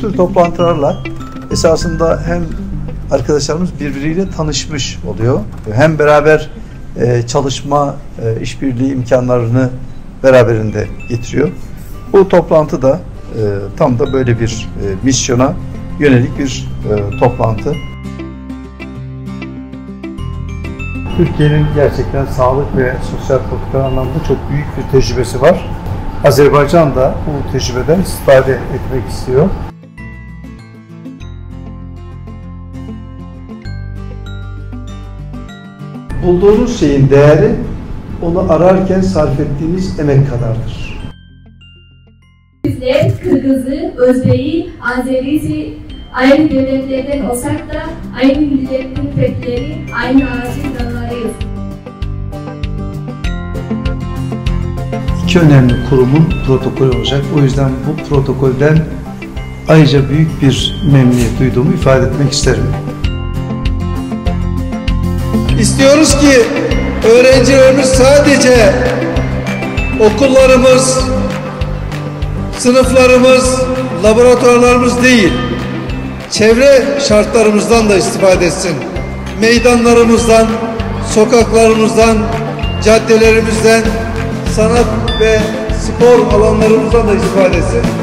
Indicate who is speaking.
Speaker 1: tür toplantılarla esasında hem arkadaşlarımız birbiriyle tanışmış oluyor, hem beraber çalışma, işbirliği imkanlarını beraberinde getiriyor. Bu toplantı da tam da böyle bir misyona yönelik bir toplantı. Türkiye'nin gerçekten sağlık ve sosyal politika anlamda çok büyük bir tecrübesi var. Azerbaycan da bu tecrübeden istifade etmek istiyor. Bulduğunuz şeyin değeri, onu ararken sarf ettiğiniz emek kadardır.
Speaker 2: Bizler Kırgız'ı, Özbek'i, Azeri'si aynı devletlerden olsak da aynı milletin fertleri, aynı ağacın dallarıyız.
Speaker 1: İki önemli kurumun protokolü olacak. O yüzden bu protokolden ayrıca büyük bir memnuniyet duyduğumu ifade etmek isterim.
Speaker 3: İstiyoruz ki öğrencilerimiz sadece okullarımız, sınıflarımız, laboratuvarlarımız değil, çevre şartlarımızdan da istifade etsin. Meydanlarımızdan, sokaklarımızdan, caddelerimizden, sanat ve spor alanlarımızdan da istifade etsin.